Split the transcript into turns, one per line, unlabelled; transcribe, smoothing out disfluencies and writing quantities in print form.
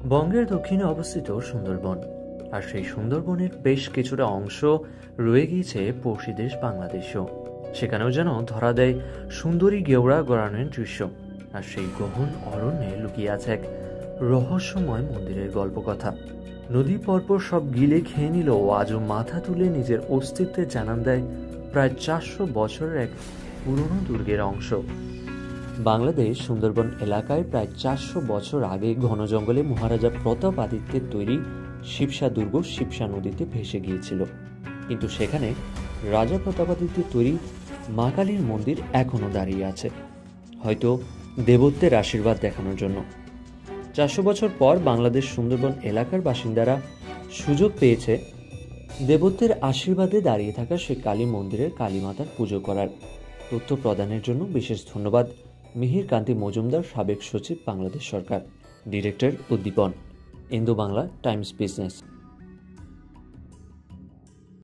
বঙ্গের দক্ষিণে অবস্থিত সুন্দরবন, আর সেই সুন্দরবনের বেশ কিছুটা অংশ রয়ে গিয়েছে পড়শি দেশ বাংলাদেশও। সেখানেও যেন ধরা দেয় সুন্দরী গেওড়া গড়ানোর দৃশ্য। আর সেই গহন অরণ্যে লুকিয়ে আছে এক রহস্যময় মন্দিরের গল্পকথা। নদী পরপর সব গিলে খেয়ে নিলেও আজও মাথা তুলে নিজের অস্তিত্বের জানান দেয় প্রায় 400 বছরের এক পুরনো দুর্গের অংশ। বাংলাদেশ সুন্দরবন এলাকায় প্রায় 400 বছর আগে ঘন জঙ্গলে মহারাজা প্রতাপ আদিত্যের তৈরি শিবসা দুর্গ শিবসা নদীতে ভেসে গিয়েছিল। কিন্তু সেখানে রাজা প্রতাপাদিত্যের তৈরি মা কালীর মন্দির এখনো দাঁড়িয়ে আছে, হয়তো দেবত্বের আশীর্বাদ দেখানোর জন্য। 400 বছর পর বাংলাদেশ সুন্দরবন এলাকার বাসিন্দারা সুযোগ পেয়েছে দেবত্বের আশীর্বাদে দাঁড়িয়ে থাকা সেই কালী মন্দিরের কালীমাতার পুজো করার। তথ্য প্রদানের জন্য বিশেষ ধন্যবাদ মিহির কান্তি মজুমদার, সাবেক সচিব, বাংলাদেশ সরকার। Director Uddipan, Indo Bangla Times business.